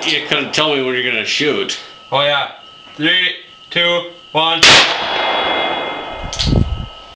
you couldn't tell me when you're gonna shoot. Oh yeah. 3, 2, 1.